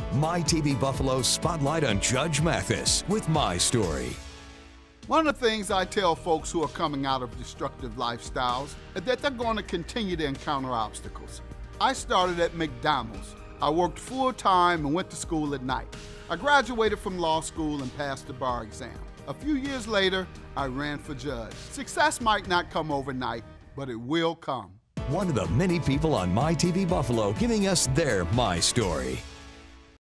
MyTV Buffalo's Spotlight on Judge Mathis with MyStory. One of the things I tell folks who are coming out of destructive lifestyles is that they're going to continue to encounter obstacles. I started at McDonald's. I worked full-time and went to school at night. I graduated from law school and passed the bar exam. A few years later, I ran for judge. Success might not come overnight, but it will come. One of the many people on MyTV Buffalo giving us their MyStory.